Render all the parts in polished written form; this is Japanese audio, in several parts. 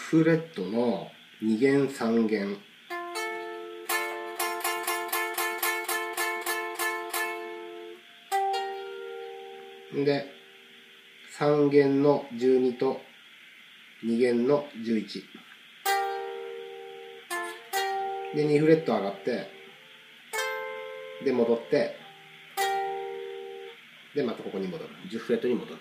フレットの2弦3弦で3弦の12と2弦の11で2フレット上がってで戻ってでまたここに戻る10フレットに戻る。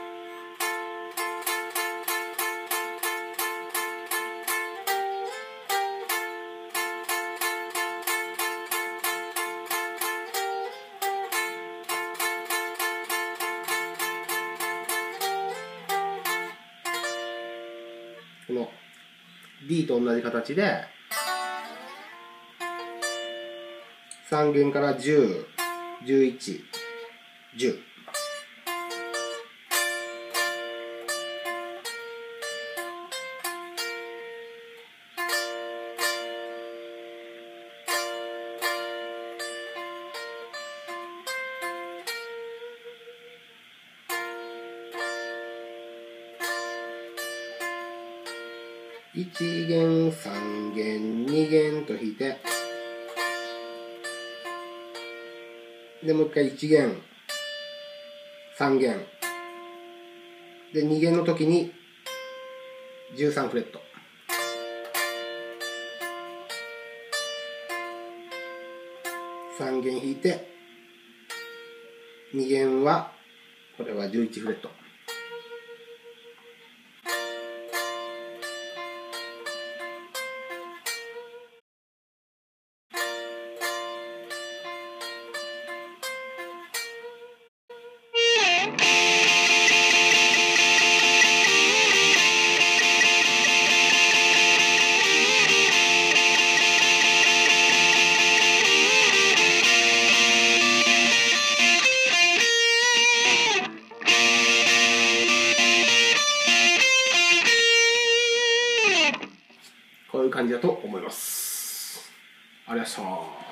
この D と同じ形で3弦から10、11、101弦3弦2弦と弾いてでもう一回1弦3弦で2弦の時に13フレット3弦弾いて2弦はこれは11フレット。こういう感じだと思います。ありがとうございました。